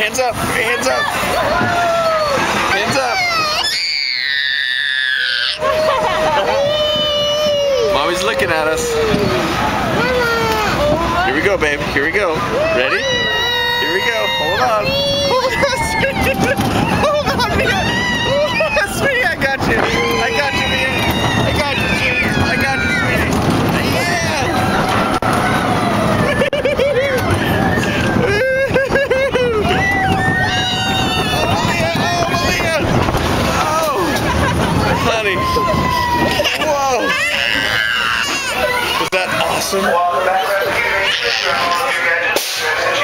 Hands up. Hands up. Hands up. Mommy's looking at us. Here we go, babe. Here we go. Ready? Here we go. Hold on. Hold on, sweetie. Hold on, Mia. Hold on, sweetie. I got you. I got you, Mia. I got you, sweetie. I got you, sweetie. Yeah. Honey. Whoa. Was that awesome?